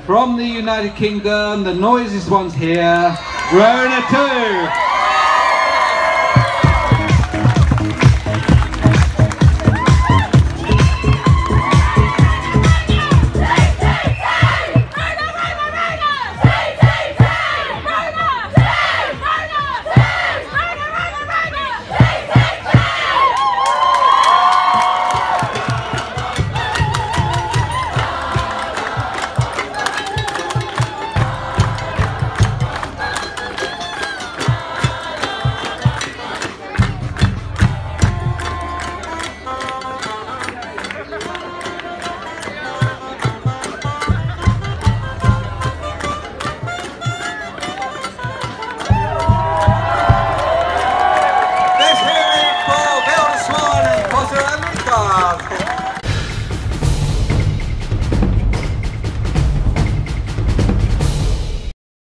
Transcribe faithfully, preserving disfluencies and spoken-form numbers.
from the United Kingdom, the noisiest ones here, Rona two. Let's hear it for Bill Swan and Potter and Lucas.